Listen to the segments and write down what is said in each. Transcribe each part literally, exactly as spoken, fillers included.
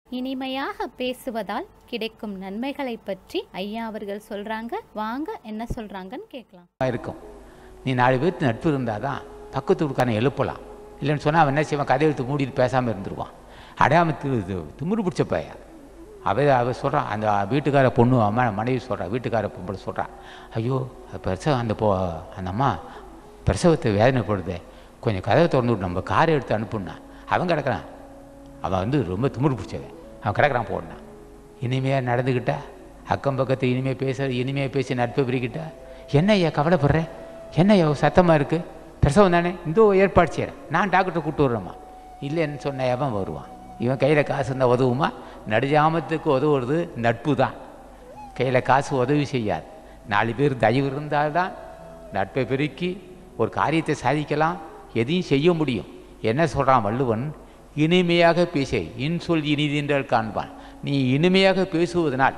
இனிமையாக பேசுவதால் கிடைக்கும் நன்மைகளை பற்றி ஐயா அவர்கள் சொல்றாங்க. வாங்க என்ன சொல்றாங்கன்னு கேட்கலாம். இருக்கும் நீ நாலு பேருக்கு நட்பு இருந்தால் தான் பக்கத்து வீட்டுக்காரன் எழுப்பலாம். இல்லைன்னு சொன்னால் அவன் என்ன செய்வான், கதை எடுத்து மூடிட்டு பேசாமல் இருந்துருவான். அடையாமல் தி திமுரு பிடிச்ச பைய அவ அவ சொல்கிறான். அந்த வீட்டுக்கார பொண்ணு அம்மா மனைவி சொல்கிறான், வீட்டுக்கார பொம்பளை சொல்கிறான், ஐயோ பிரசவம் அந்த போ அந்த அம்மா பிரசவத்தை வேதனைப்படுதே, கொஞ்சம் கதவை திறந்து விட்டு நம்ம காரை எடுத்து அனுப்புனா. அவன் கிடக்கிறான், அவன் வந்து ரொம்ப திமுரு பிடிச்சவன், அவன் கிடக்கிறான் போடனான். இனிமையாக நடந்துக்கிட்டா, அக்கம் பக்கத்தை இனிமையாக பேச இனிமையாக பேசி நட்பை பிரிக்கிட்டா. என்ன ஐயா கவலைப்படுறேன், என்ன ஐயா சத்தமாக இருக்குது, பிரசவம் தானே, இந்த ஏற்பாடு செய்கிறேன், நான் டாக்டரை கூப்பிட்டு விட்றேம்மா. இல்லைன்னு சொன்ன அவன் வருவான். இவன் கையில் காசு இருந்தால் உதவுமா? நடுஜாமத்துக்கு உதவுறது நட்பு தான். கையில் காசு உதவி செய்யாது. நாலு பேர் தயவு இருந்தால்தான் நட்பை பெருக்கி ஒரு காரியத்தை சாதிக்கலாம், எதையும் செய்ய முடியும். என்ன சொல்கிறான் வள்ளுவன், இனிமையாக பேச இன்சொல் இனிதென்றால் காண்பான். நீ இனிமையாக பேசுவதனால்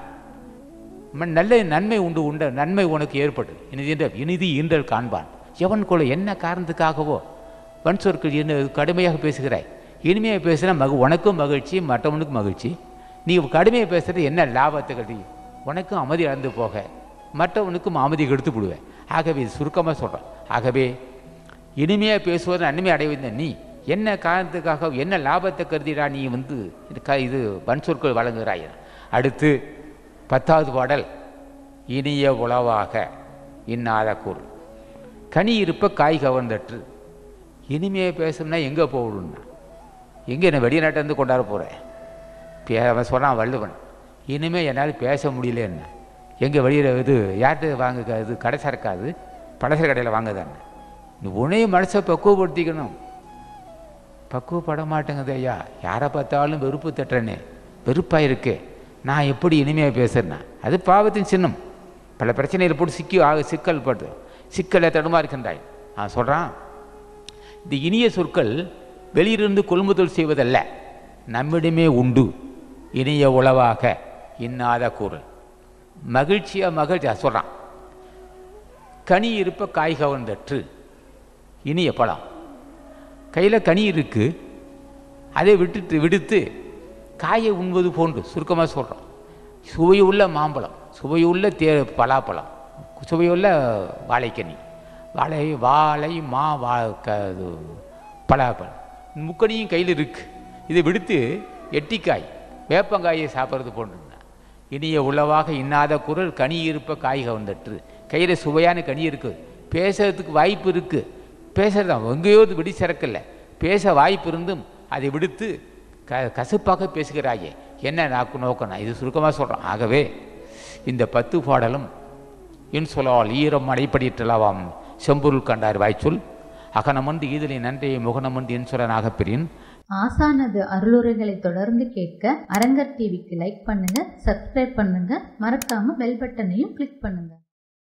நல்ல நன்மை உண்டு உண்ட நன்மை உனக்கு ஏற்பட்டு இனிதென்ற இனிதி ஈன்றல் காண்பான். எவன் கொள்ள என்ன காரணத்துக்காகவோ வன் சொற்கள் என்ன கடுமையாக பேசுகிறாய், இனிமையாக பேசுகிற மகு உனக்கும் மகிழ்ச்சி, மற்றவனுக்கும் மகிழ்ச்சி. நீ கடுமையாக பேசுகிறது என்ன லாபத்தை கட்டி உனக்கும் அமைதி இழந்து போக மற்றவனுக்கும் அமைதி கெடுத்து விடுவேன். ஆகவே இது சுருக்கமாக சொல்கிறேன். ஆகவே இனிமையாக பேசுவது நன்மை அடைவந்த நீ என்ன காரணத்துக்காக என்ன லாபத்தை கருதிடா நீ வந்து க இது வன் சொற்கள் வழங்குகிறாய். அடுத்து பத்தாவது பாடல், இனிய உளவாக இன்னாத கூறு கனி இருப்ப காய் கவர்ந்தற்று. இனிமையாக பேசணும்னா எங்கே போகணும்னா, எங்கே என்ன வெளிநாட்டிலேருந்து கொண்டாட போகிறேன். பே அவன் சொன்னான் வள்ளுவன், இனிமேல் என்னால் பேச முடியலன்னு. எங்கே வெளியில் இது யார்கிட்ட வாங்க, இது கடை சரக்காது பலசர கடையில் வாங்க தானே. நீ உன்னையும் மனசை பக்குவப்படுத்திக்கணும். பக்குவப்பட மாட்டேங்குது ஐயா, யாரை பார்த்தாலும் வெறுப்பு தட்டுறேனே, வெறுப்பாக இருக்கே, நான் எப்படி இனிமையாக பேசுறேன்னா அது பாவத்தின் சின்னம். பல பிரச்சனையில் போட்டு சிக்கி ஆக சிக்கல் பட்டு சிக்கலை தடுமா இருக்கின்றாய். நான் சொல்கிறான், இந்த இனிய சொற்கள் வெளியிலிருந்து கொள்முதல் செய்வதல்ல, நம்மிடமே உண்டு. இனிய உளவாக இன்னாத கூறல் மகிழ்ச்சியாக மகிழ்ச்சியாக சொல்கிறான். கனி இருப்ப காய் கவர்ந்தற்று. இனிய பழம் கையில் கனி இருக்குது, அதை விட்டுட்டு விடுத்து காயை உண்பது போன்று சுருக்கமாக சொல்கிறோம். சுவையுள்ள மாம்பழம், சுவையுள்ள தே பலாப்பழம், சுவையுள்ள வாழைக்கனி, வாழை வாழை மா வா க பலாப்பழம் முக்கனியும் கையில் இருக்குது. இதை விடுத்து எட்டிக்காய் வேப்பங்காயை சாப்பிட்றது போன்றுங்க. இனிய உளவாக இன்னாத குரல் கனி இருப்ப காய் கவர்ந்தற்று. கையில் சுவையான கனி இருக்குது, பேசுறதுக்கு வாய்ப்பு இருக்குது, பேசுறது எங்கேயோ விடி சிறக்கல, பேச வாய்ப்பு இருந்தும் அதை விடுத்து க கசப்பாக பேசுகிறாயே, என்ன நாக்கு நோக்கணும். இது சுருக்கமாக சொல்கிறோம். ஆகவே இந்த பத்து பாடலும் இன்சொலால் ஈரம் அடைப்படிற்றலாவாம் செம்பொருள் கண்டார் வாய்ச்சொல் அகனமன்று ஈதலை நன்றையை முகனமன்று இன்சொலனாக பிரின். ஆசானது அருளுரைகளை தொடர்ந்து கேட்க அரங்கர் டிவிக்கு லைக் பண்ணுங்க, சப்ஸ்கிரைப் பண்ணுங்க, மறக்காம பெல் பட்டனையும் கிளிக் பண்ணுங்க.